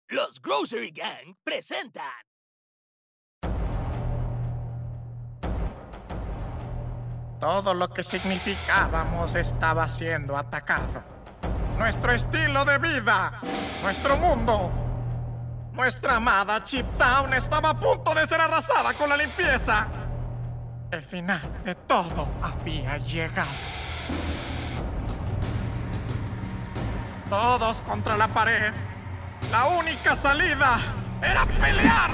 Los Grocery Gang presentan... Todo lo que significábamos estaba siendo atacado. Nuestro estilo de vida, nuestro mundo, nuestra amada Chip Town estaba a punto de ser arrasada con la limpieza. El final de todo había llegado. Todos contra la pared. La única salida era pelear.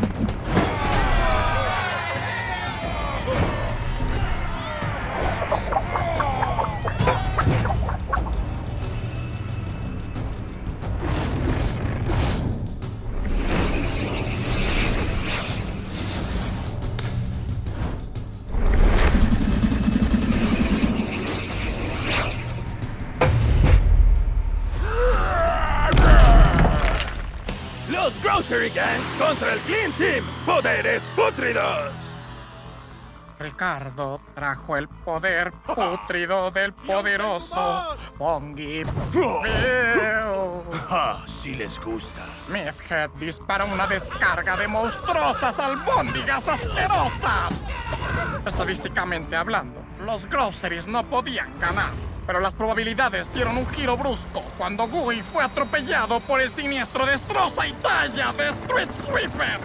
Los Grocery Gang contra el Clean Team. Poderes pútridos. Ricardo trajo el poder pútrido del poderoso Pongy Bill. Si les gusta. Meathead dispara una descarga de monstruosas albóndigas asquerosas. Estadísticamente hablando, los Groceries no podían ganar. Pero las probabilidades dieron un giro brusco cuando Gooey fue atropellado por el siniestro destroza y talla de Street Sweeper.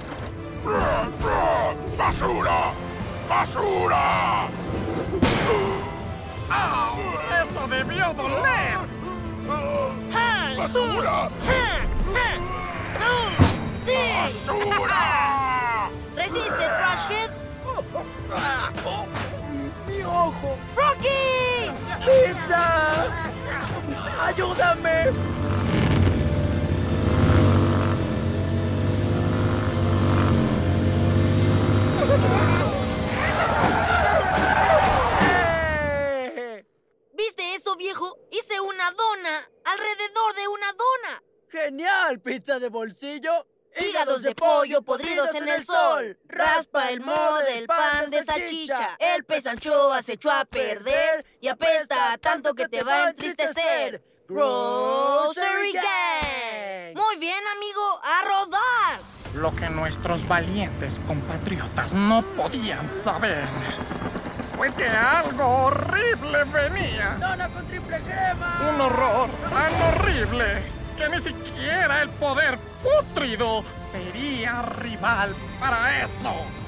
¡Basura! ¡Basura! ¡Au! ¡Eso debió doler! ¡Basura! ¡Sí! ¡Basura! ¡Resiste, Trashhead! ¡Mi ojo! ¡Rocky! ¡Pizza! ¡Ayúdame! ¿Viste eso, viejo? Hice una dona alrededor de una dona. ¡Genial! ¿Pizza de bolsillo? Hígados de pollo podridos en el sol. Raspa el moho del pan de salchicha. El pez anchoa se echó a perder y apesta tanto que te va a entristecer. Grocery Gang. Muy bien, amigo, a rodar. Lo que nuestros valientes compatriotas no podían saber fue que algo horrible venía. ¡Dona con triple crema! Un horror tan horrible que ni siquiera el poder pútrido sería rival para eso.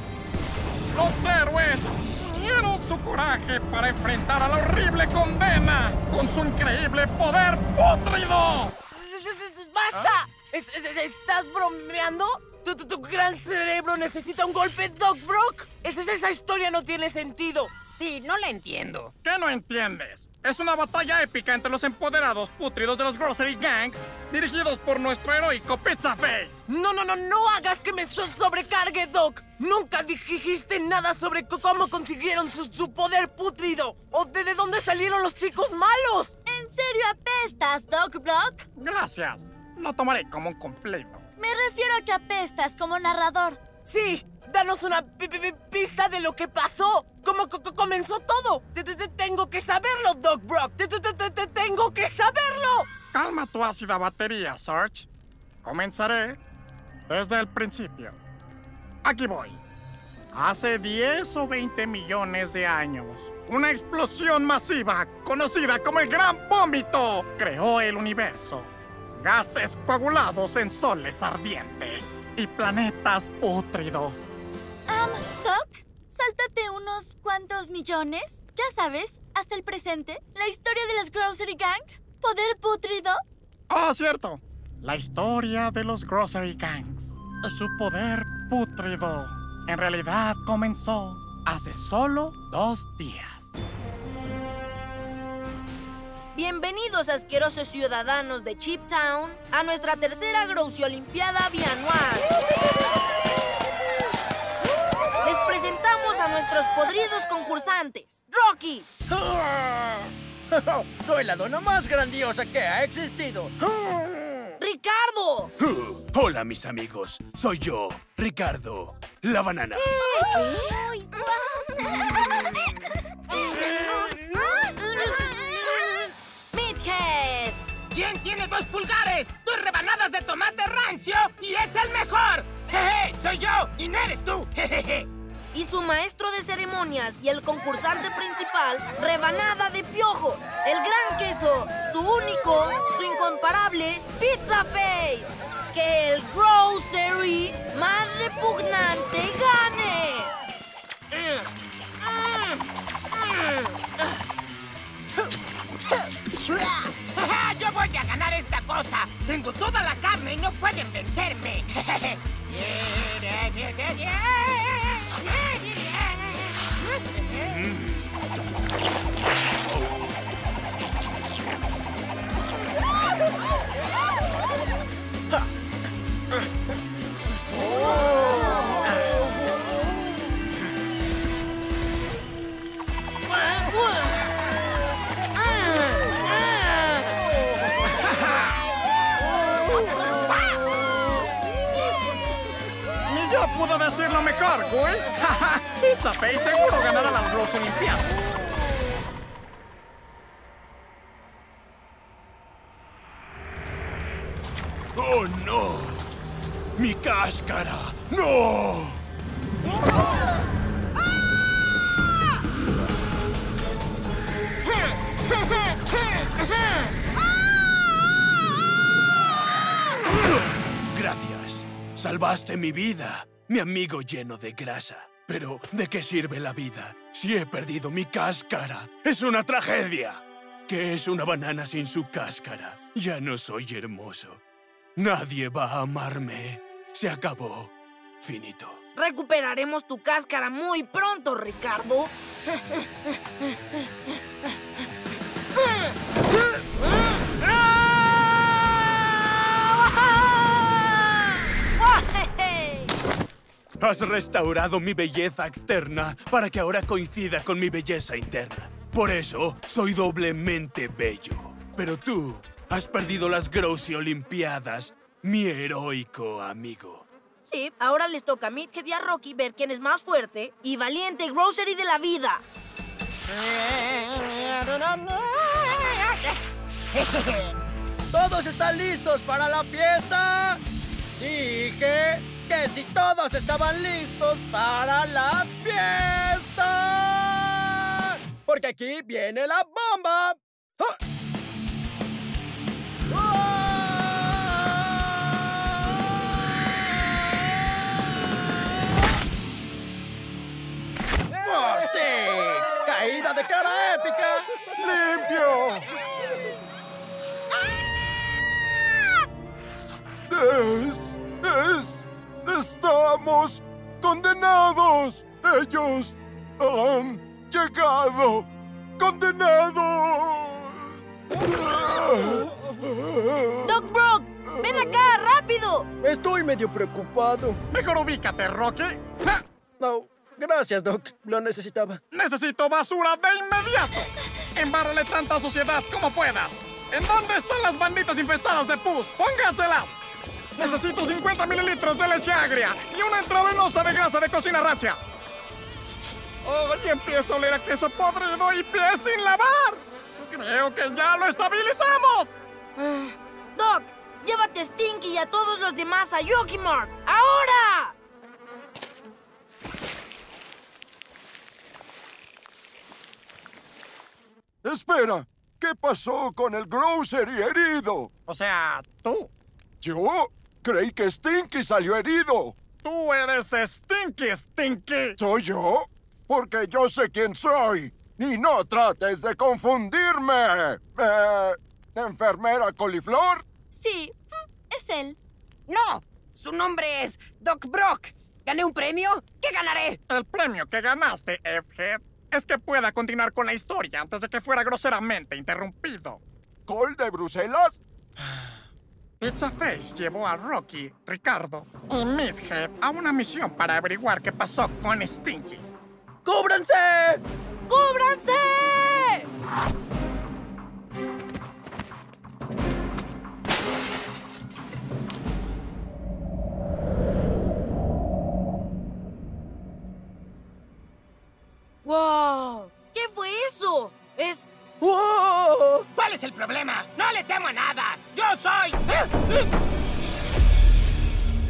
Los héroes unieron su coraje para enfrentar a la horrible condena con su increíble poder pútrido. ¡Basta! ¿Estás bromeando? ¿Tu gran cerebro necesita un golpe, Doc Brock? Esa historia no tiene sentido. Sí, no la entiendo. ¿Qué no entiendes? Es una batalla épica entre los empoderados pútridos de los Grocery Gang, dirigidos por nuestro heroico Pizza Face. No hagas que me sobrecargue, Doc. Nunca dijiste nada sobre cómo consiguieron su poder pútrido o de dónde salieron los chicos malos. ¿En serio apestas, Doc Brock? Gracias. Lo tomaré como un cumplido. Me refiero a que apestas como narrador. Sí, danos una pista de lo que pasó. ¿Cómo comenzó todo? Tengo que saberlo, Doc Brock. Tengo que saberlo. Calma tu ácida batería, Sarge. Comenzaré desde el principio. Aquí voy. Hace 10 o 20 millones de años, una explosión masiva, conocida como el Gran Vómito, creó el universo. Gases coagulados en soles ardientes y planetas pútridos. Doc, sáltate unos cuantos millones. Ya sabes, hasta el presente, la historia de los Grocery Gang. ¿Poder pútrido? Oh, cierto. La historia de los Grocery Gangs. Su poder pútrido en realidad comenzó hace solo 2 días. Bienvenidos, asquerosos ciudadanos de Chip Town, a nuestra tercera Groceolimpiada bianual. Les presentamos a nuestros podridos concursantes. ¡Rocky! Soy la dona más grandiosa que ha existido. ¡Ricardo! Hola, mis amigos. Soy yo, Ricardo, la banana. ¡Meathead! ¿Quién tiene 2 pulgares? ¡2 rebanadas de tomate rancio! ¡Y es el mejor! ¡Jeje! ¡Soy yo! ¡Y no eres tú! ¡Jejeje! Y su maestro de ceremonias y el concursante principal, Rebanada de Piojos. El gran queso, su único, su incomparable Pizza Face. Que el grocery más repugnante gane. ¡Yo voy a ganar esta cosa! ¡Tengo toda la carne y no pueden vencerme! Ni yo puedo decirlo mejor, güey. Pizza Face seguro ganará las Bros Olimpiadas. ¡Oh, no! ¡Mi cáscara! ¡No! Gracias. Salvaste mi vida, mi amigo lleno de grasa. Pero, ¿de qué sirve la vida si he perdido mi cáscara? ¡Es una tragedia! ¿Qué es una banana sin su cáscara? Ya no soy hermoso. Nadie va a amarme. Se acabó. Finito. Recuperaremos tu cáscara muy pronto, Ricardo. Has restaurado mi belleza externa para que ahora coincida con mi belleza interna. Por eso, soy doblemente bello. Pero tú has perdido las Grocery Olimpiadas, mi heroico amigo. Sí, ahora les toca a Midhead y a Rocky ver quién es más fuerte y valiente grocery de la vida. ¿Todos están listos para la fiesta? Dije que si todos estaban listos para la fiesta. Porque aquí viene la bomba. ¡Ah! ¡Oh, sí! ¡Caída de cara épica! ¡Limpio! ¡Estamos condenados! ¡Ellos han llegado! ¡Condenados! ¡Doc Brock! ¡Ven acá, rápido! Estoy medio preocupado. Mejor ubícate, Rocky. ¡Ja! No, gracias, Doc. Lo necesitaba. Necesito basura de inmediato. Embárrale tanta suciedad como puedas. ¿En dónde están las banditas infestadas de pus? ¡Pónganselas! Necesito 50 mililitros de leche agria y una intravenosa de grasa de cocina rancia. ¡Ay, empiezo a oler a queso podrido y pies sin lavar! Creo que ya lo estabilizamos. Doc, llévate a Stinky y a todos los demás a Yogi Mart. ¡Ahora! ¡Espera! ¿Qué pasó con el grocery herido? O sea, tú. ¿Yo? Creí que Stinky salió herido. Tú eres Stinky, Stinky. ¿Soy yo? Porque yo sé quién soy. Y no trates de confundirme. ¿Enfermera Coliflor? Sí, es él. ¡No! ¡Su nombre es Doc Brock! ¿Gané un premio? ¿Qué ganaré? El premio que ganaste, Egghead, es que pueda continuar con la historia antes de que fuera groseramente interrumpido. ¿Col de Bruselas? Pizza Face llevó a Rocky, Ricardo y Midhead a una misión para averiguar qué pasó con Stinky. ¡Cúbranse! ¡Cúbranse! ¡Wow! ¿Qué fue eso? Es... ¡Wow! ¿Cuál es el problema? ¡No le temo a nada! ¡Yo soy...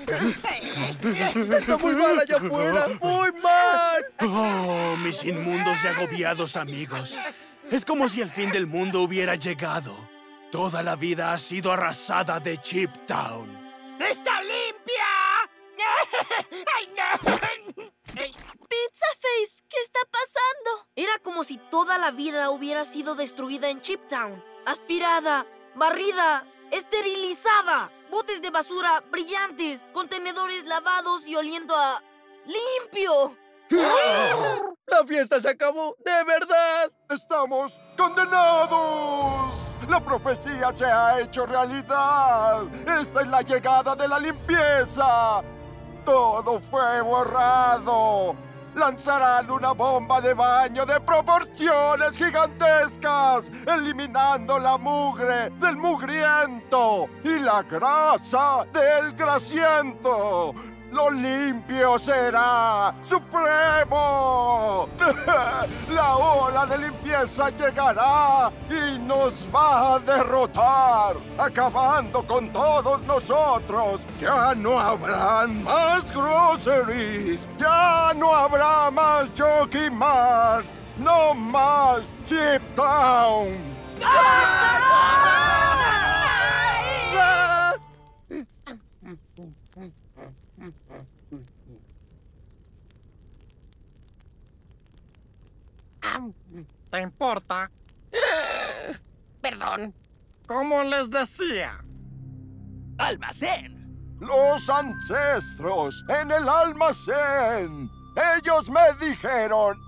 Está muy mal allá afuera. ¡Muy mal! Oh, mis inmundos y agobiados amigos. Es como si el fin del mundo hubiera llegado. Toda la vida ha sido arrasada de Chip Town. ¡Está limpia! ¡Ay, no! Pizza Face, ¿qué está pasando? Era como si toda la vida hubiera sido destruida en Chip Town. Aspirada, barrida, esterilizada. Botes de basura brillantes, contenedores lavados y oliendo a... ¡limpio! ¡La fiesta se acabó! ¡De verdad! ¡Estamos condenados! ¡La profecía se ha hecho realidad! ¡Esta es la llegada de la limpieza! ¡Todo fue borrado! ¡Lanzarán una bomba de baño de proporciones gigantescas! ¡Eliminando la mugre del mugriento y la grasa del grasiento! ¡Lo limpio será supremo! La ola de limpieza llegará y nos va a derrotar, acabando con todos nosotros. Ya no habrán más groceries, ya no habrá más Jockey Mart, no más Chip Town. ¿Te importa? Perdón. Como les decía. ¡Almacén! Los ancestros en el almacén. Ellos me dijeron...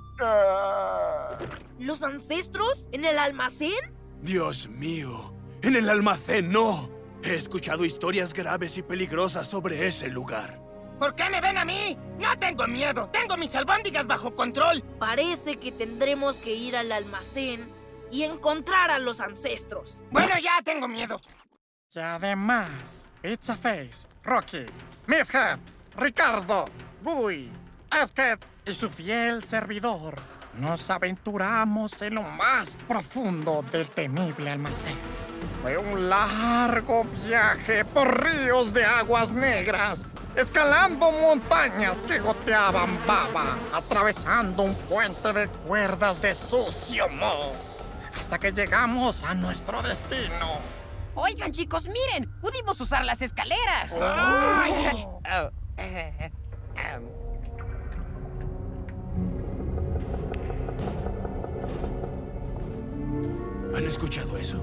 ¿Los ancestros? ¿En el almacén? Dios mío, en el almacén no. He escuchado historias graves y peligrosas sobre ese lugar. ¿Por qué me ven a mí? ¡No tengo miedo! ¡Tengo mis albóndigas bajo control! Parece que tendremos que ir al almacén y encontrar a los ancestros. Bueno, ya tengo miedo. Y además, Pizza Face, Rocky, Meathead, Ricardo, Guy, Edhead y su fiel servidor nos aventuramos en lo más profundo del temible almacén. Fue un largo viaje por ríos de aguas negras, escalando montañas que goteaban baba, atravesando un puente de cuerdas de sucio moho, hasta que llegamos a nuestro destino. Oigan, chicos, miren. Pudimos usar las escaleras. ¿Han escuchado eso?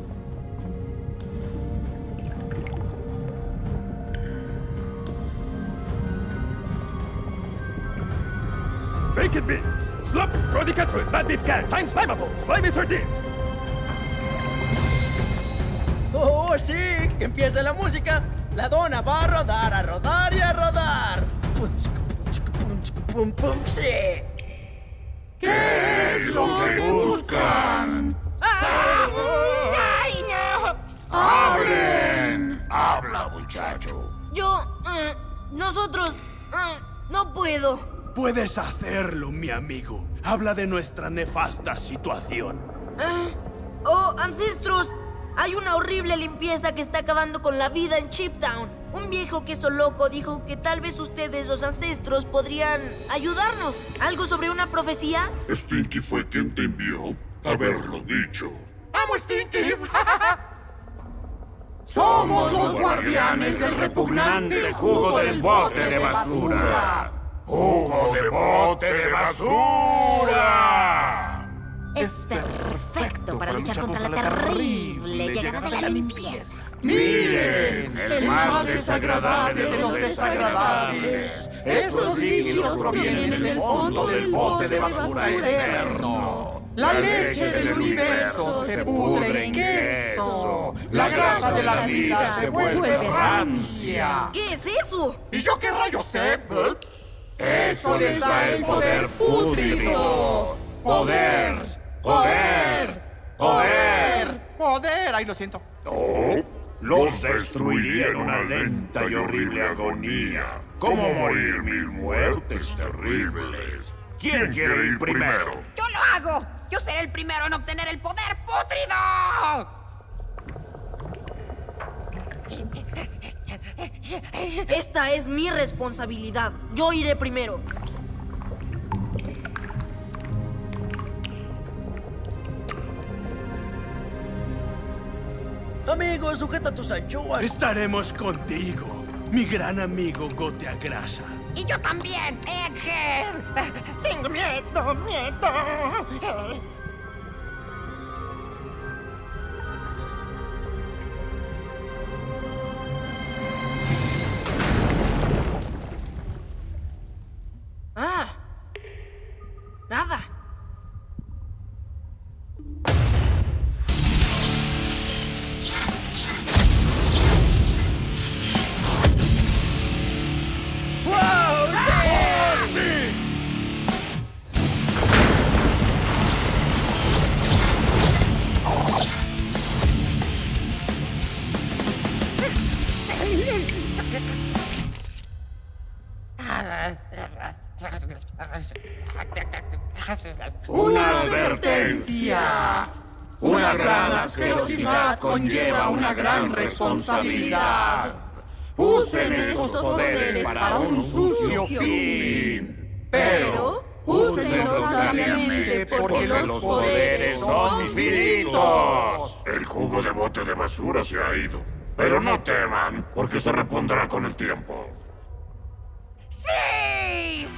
Vacant bins, slop, cruddy catfoot, bad beef cat, time slimeable, slimy sardines. ¡Oh, sí! ¡Que empiece la música! La dona va a rodar y a rodar. ¡Pum, chica, pum, pum, sí! ¿Qué es lo que buscan? ¡Ay, no! ¡Hablen! ¡Habla, muchacho! Nosotros... no puedo. Puedes hacerlo, mi amigo. Habla de nuestra nefasta situación. ¡Oh, ancestros! Hay una horrible limpieza que está acabando con la vida en Chip Town. Un viejo queso loco dijo que tal vez ustedes, los ancestros, podrían ayudarnos. ¿Algo sobre una profecía? Stinky fue quien te envió a haberlo dicho. ¡Vamos, Stinky! Somos los guardianes del repugnante jugo del bote de basura. ¡Jugo de bote de basura! Es perfecto para luchar contra la terrible llegada de la limpieza. ¡Miren! El más desagradable de los desagradables. Estos líquidos provienen del fondo del bote de basura eterno. La leche del universo se pudre en queso. La grasa de la vida se vuelve rancia. ¿Qué es eso? ¿Y yo qué rayos sé? Eso les da el poder pútrido. ¡Poder! ¡Poder! ¡Poder! ¡Poder! Ay, lo siento. Oh, los destruiría en una lenta y horrible agonía. Como morir 1000 muertes terribles. ¿Quién quiere ir primero? ¡Yo lo hago! ¡Yo seré el primero en obtener el poder pútrido! Esta es mi responsabilidad. Yo iré primero. Amigo, sujeta tus anchoas. Estaremos contigo, mi gran amigo Goteagrasa. Y yo también, Egghead. Tengo miedo. Ah, nada. Una advertencia. Una gran asquerosidad conlleva una gran responsabilidad. Usen estos poderes para un sucio fin. Pero úsenlos sabiamente porque los poderes son infinitos. El jugo de bote de basura se ha ido. Pero no teman, porque se repondrá con el tiempo. ¡Sí!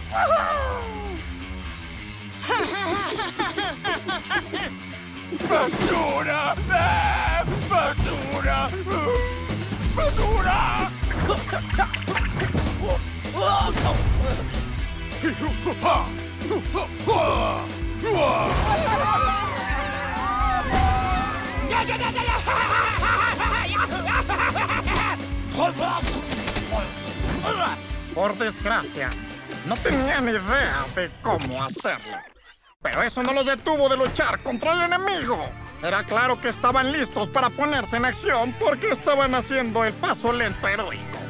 ¡Basura! ¡Basura! ¡Basura! Por desgracia, no tenía ni idea de cómo hacerlo. Pero eso no los detuvo de luchar contra el enemigo. Era claro que estaban listos para ponerse en acción porque estaban haciendo el paso lento heroico.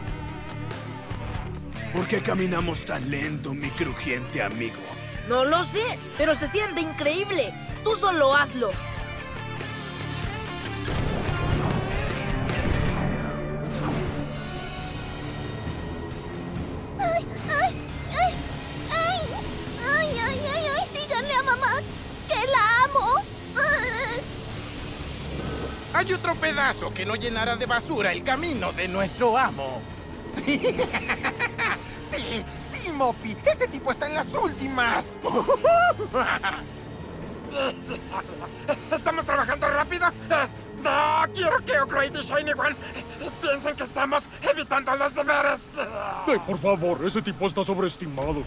¿Por qué caminamos tan lento, mi crujiente amigo? No lo sé, pero se siente increíble. Tú solo hazlo. Díganle a mamá que la amo. Hay otro pedazo que no llenará de basura el camino de nuestro amo. Sí, Moppy. Ese tipo está en las últimas. ¿Estamos trabajando rápido? No quiero que Upgrade y Shiny One piensen que estamos evitando los deberes. Ay, por favor, ese tipo está sobreestimado.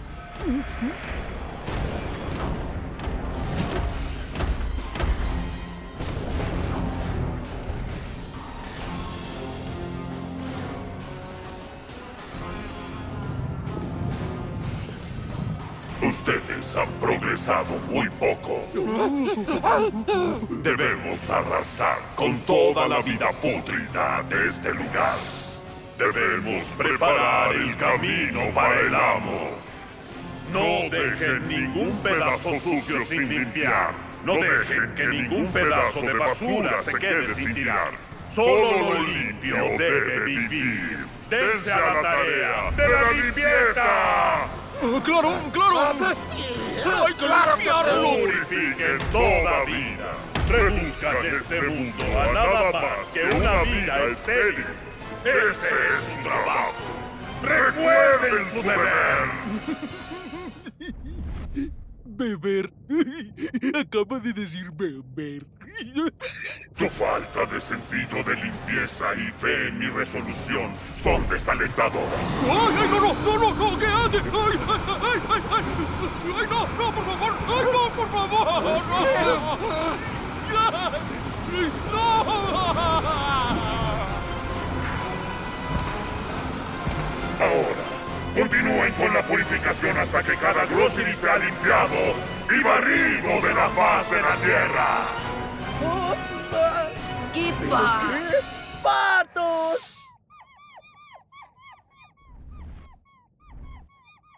Ustedes han progresado muy poco. Debemos arrasar con toda la vida pútrida de este lugar. Debemos preparar el camino para el amo. No dejen ningún pedazo sucio sin limpiar. No dejen que ningún pedazo de basura se quede sin tirar. Solo lo limpio debe vivir. Dense a la tarea de la limpieza. ¡Claro! ¡Hay que limpiarlo! Purifiquen toda vida. Reduzcan este mundo a nada más que una vida estéril. Ese es su trabajo. ¡Recuerden su deber! Beber. Acaba de decir beber. Tu falta de sentido de limpieza y fe en mi resolución son desalentadoras. ¡Ay, no! ¿Qué hace? ¡Ay, no, por favor! ¡Ay, no, por favor! Ahora, continúen con la purificación hasta que cada grocery sea limpiado y barrido de la faz de la tierra. ¿Qué pasa? ¡Patos!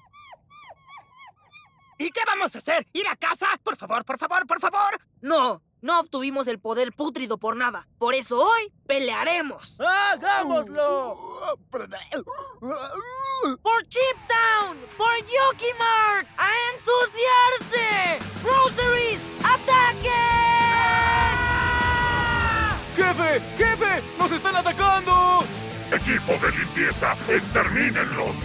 ¿Y qué vamos a hacer? ¿Ir a casa? Por favor. No, No obtuvimos el poder pútrido por nada. Por eso hoy pelearemos. ¡Hagámoslo! ¡Por Chip Town! ¡Por Yoki Mart! ¡A ensuciarse! ¡Groceries! ¡Ataquen! ¡Jefe! ¡Jefe! ¡Nos están atacando! Equipo de limpieza, extermínenlos.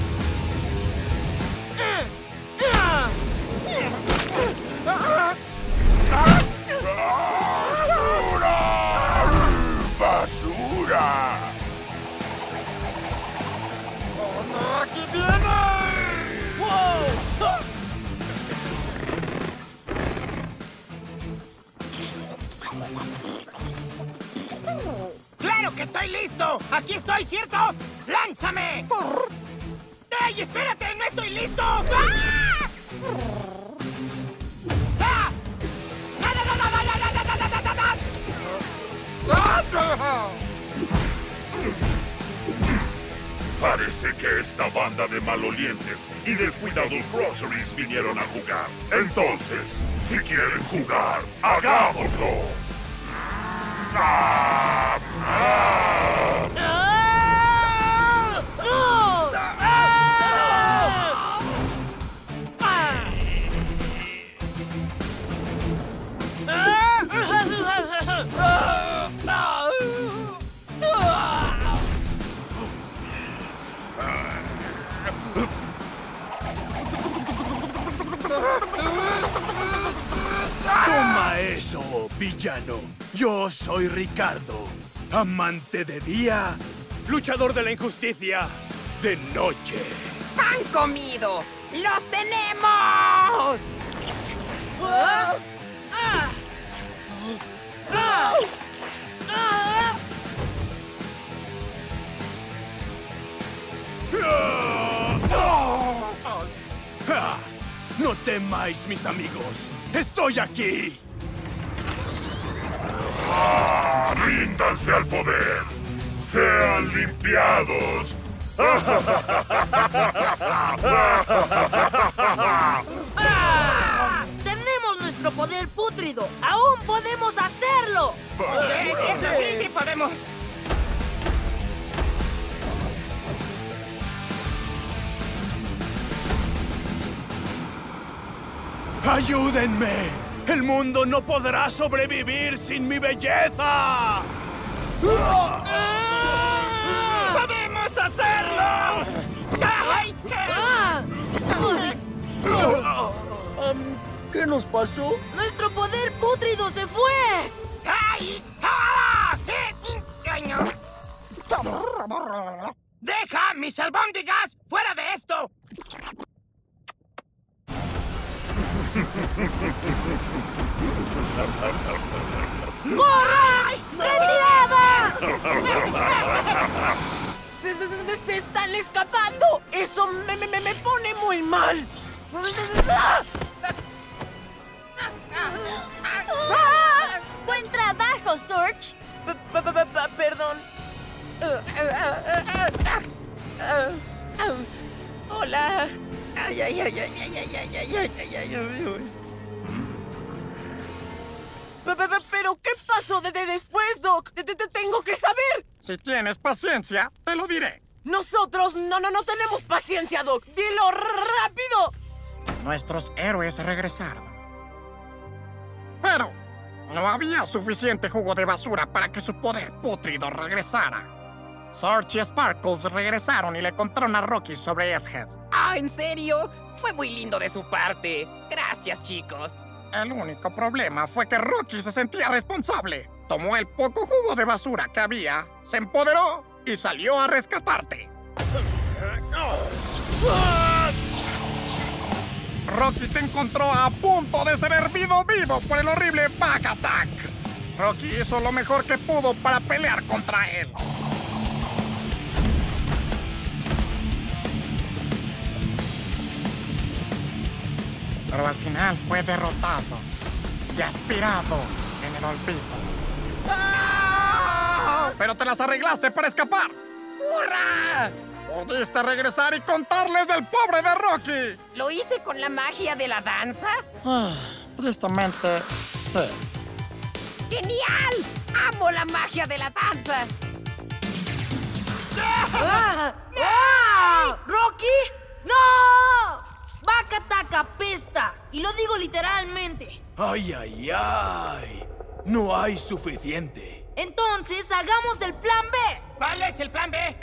¡Basura! ¡Aquí viene! ¡Wow! ¡Claro que estoy listo! ¡Aquí estoy, ¿cierto? ¡Lánzame! ¡Ey, espérate! ¡No estoy listo! ¡Ah! ¡Ah! Parece que esta banda de malolientes y descuidados groceries vinieron a jugar. Entonces, si quieren jugar, ¡hagámoslo! ¡Ah! ¡Ah! ¡Toma eso, villano! Yo soy Ricardo, amante de día, luchador de la injusticia de noche. ¡Han comido! ¡Los tenemos! ¡Ja! ¡No temáis, mis amigos! ¡Estoy aquí! ¡Ah! ¡Ríndanse al poder! ¡Sean limpiados! ¡Tenemos nuestro poder pútrido! ¡Aún podemos hacerlo! Sí podemos. ¡Ayúdenme! ¡El mundo no podrá sobrevivir sin mi belleza! ¡Podemos hacerlo! ¡Ay! ¿Qué nos pasó? ¡Nuestro poder pútrido se fue! ¡Ay! ¡Ah! ¡Ay, no! ¡Deja mis albóndigas fuera de esto! ¡Corran! ¡Retirada! ¡Se están escapando! ¡Eso me pone muy mal! ¡Buen trabajo, Surge! Perdón. Hola. ¿Pero qué pasó de después, Doc? Tengo que saber. Si tienes paciencia, te lo diré. Nosotros no tenemos paciencia, Doc. ¡Dilo rápido! Nuestros héroes regresaron. Pero no había suficiente jugo de basura para que su poder pútrido regresara. Surge y Sparkles regresaron y le contaron a Rocky sobre Egghead. ¡Ah, en serio! Fue muy lindo de su parte. Gracias, chicos. El único problema fue que Rocky se sentía responsable. Tomó el poco jugo de basura que había, se empoderó y salió a rescatarte. Rocky te encontró a punto de ser hervido vivo por el horrible Back Attack. Rocky hizo lo mejor que pudo para pelear contra él. Pero al final fue derrotado y aspirado en el olvido. ¡Ah! Pero te las arreglaste para escapar. ¡Hurra! Pudiste regresar y contarles del pobre de Rocky. ¿Lo hice con la magia de la danza? Tristemente, sí. ¡Genial! ¡Amo la magia de la danza! ¿Rocky? ¡No! Vaca Taca apesta. Y lo digo literalmente. ¡Ay, ay, ay! No hay suficiente. Entonces, hagamos el plan B. ¿Cuál es el plan B?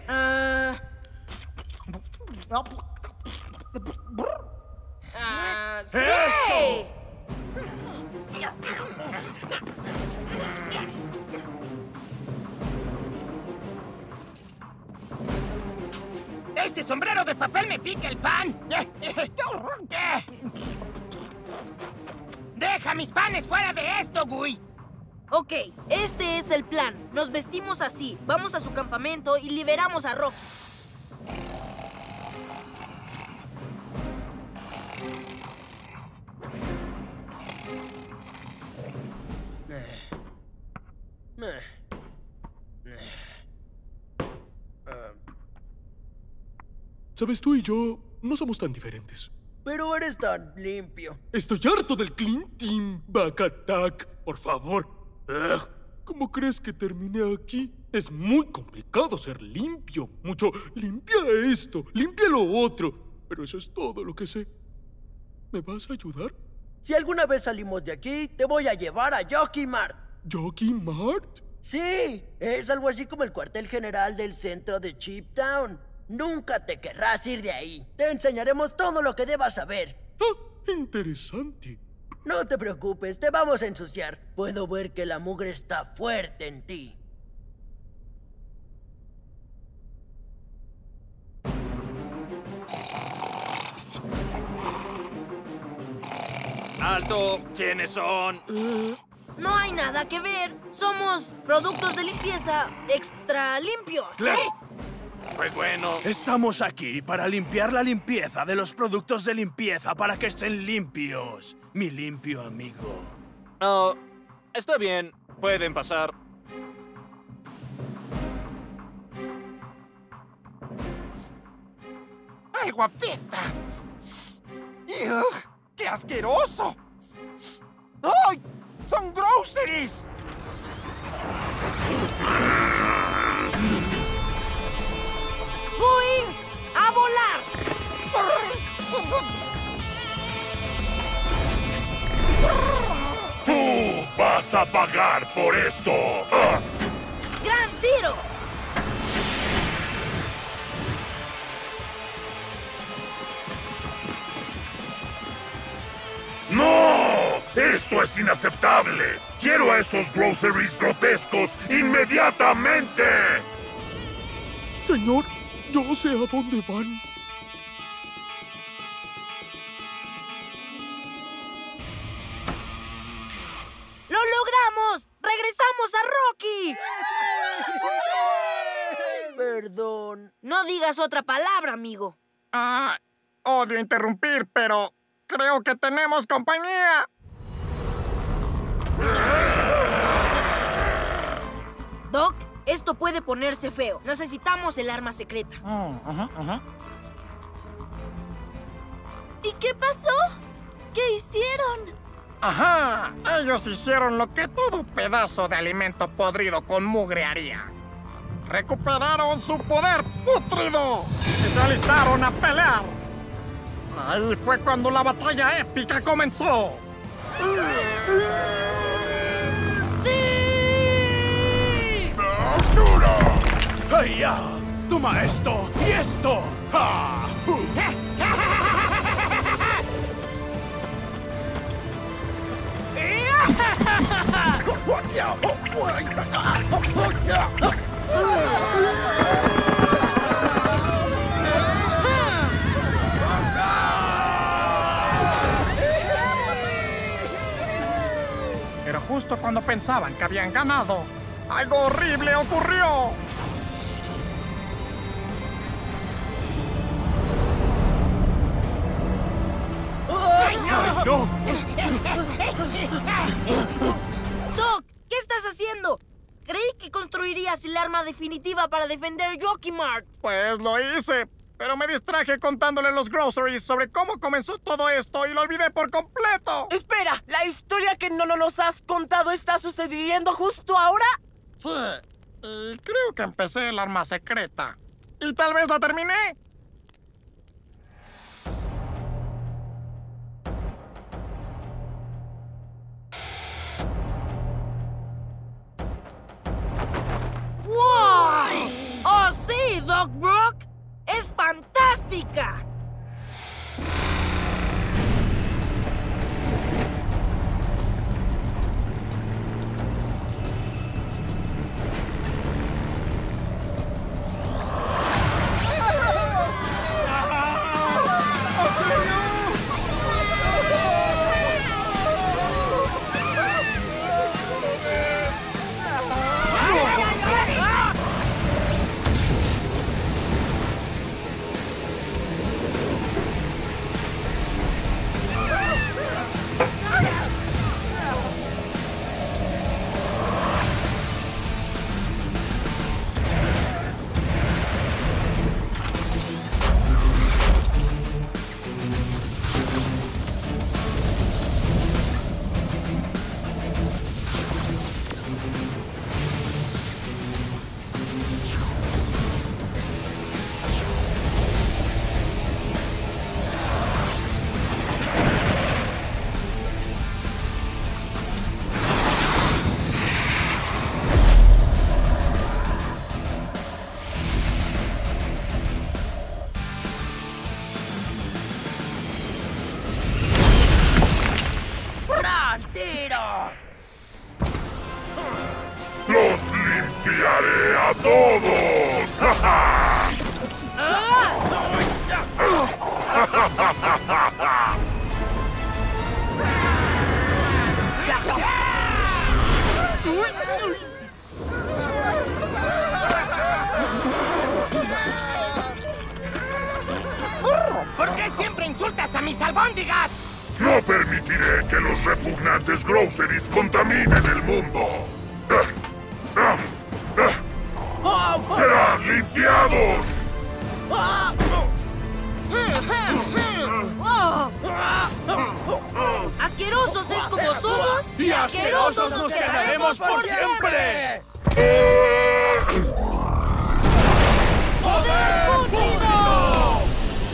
¡Sí! ¡Eso! ¡Este sombrero de papel me pica el pan! ¡Deja mis panes fuera de esto, Gui! Ok, este es el plan. Nos vestimos así, vamos a su campamento y liberamos a Rocky. Sabes, tú y yo no somos tan diferentes. Pero eres tan limpio. Estoy harto del Clean Team, Vaca Tac. Por favor. Ugh. ¿Cómo crees que terminé aquí? Es muy complicado ser limpio. Mucho, limpia esto, limpia lo otro. Pero eso es todo lo que sé. ¿Me vas a ayudar? Si alguna vez salimos de aquí, te voy a llevar a Jockey Mart. ¿Jockey Mart? Sí, es algo así como el cuartel general del centro de Chip Town. Nunca te querrás ir de ahí. Te enseñaremos todo lo que debas saber. ¡Ah! Interesante. No te preocupes, te vamos a ensuciar. Puedo ver que la mugre está fuerte en ti. ¡Alto! ¿Quiénes son? No hay nada que ver. Somos productos de limpieza extra limpios. ¡Claro! Pues bueno. Estamos aquí para limpiar la limpieza de los productos de limpieza para que estén limpios, mi limpio amigo. Oh, está bien. Pueden pasar. ¡Algo apesta! ¡Ugh! ¡Qué asqueroso! ¡Ay! ¡Son groceries! ¡Boing! ¡A volar! ¡Tú vas a pagar por esto! ¡Ah! ¡Gran tiro! ¡No! ¡Esto es inaceptable! ¡Quiero a esos groceries grotescos inmediatamente! Señor, yo sé a dónde van. ¡Lo logramos! ¡Regresamos a Rocky! Perdón. No digas otra palabra, amigo. Odio interrumpir, pero creo que tenemos compañía. Doc, esto puede ponerse feo. Necesitamos el arma secreta. ¿Y qué pasó? ¿Qué hicieron? Ajá, ellos hicieron lo que todo pedazo de alimento podrido con mugre haría. Recuperaron su poder pútrido y se alistaron a pelear. Ahí fue cuando la batalla épica comenzó. ¡Sí! ¡Basura! ¡Ay, ya! ¡Toma esto y esto! ¡Ja! Pero justo cuando pensaban que habían ganado, algo horrible ocurrió. ¡Ay, no! Doc, ¿qué estás haciendo? Creí que construirías el arma definitiva para defender Jockey Mart. Pues lo hice, pero me distraje contándole los groceries sobre cómo comenzó todo esto y lo olvidé por completo. Espera, ¿la historia que no nos has contado está sucediendo justo ahora? Sí, y creo que empecé el arma secreta. Y tal vez la terminé. ¡Wow! ¡Oh, sí, Doc Brock! ¡Es fantástica! ¡Los limpiaré a todos! ¿Por qué siempre insultas a mis albóndigas? No permitiré que los repugnantes groceries contaminen el mundo. ¡Serán limpiados! ¡Asquerosos es como somos! ¡Y asquerosos nos quedaremos por siempre! ¡Poder pútrido!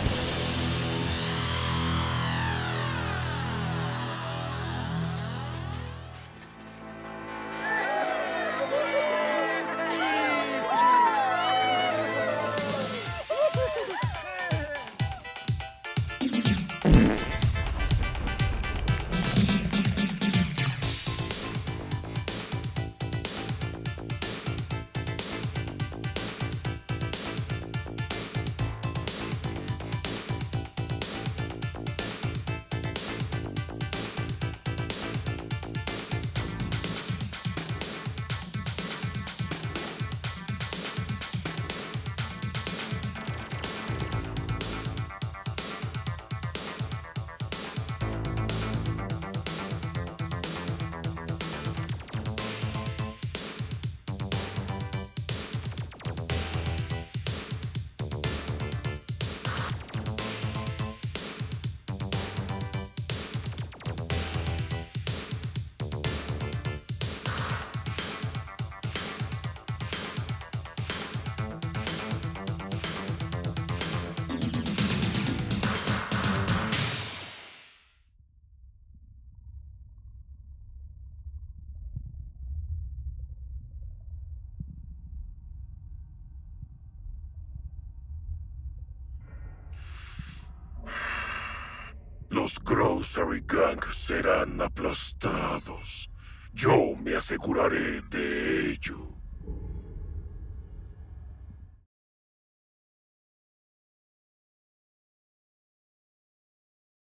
Los Grocery Gang serán aplastados. Yo me aseguraré de ello.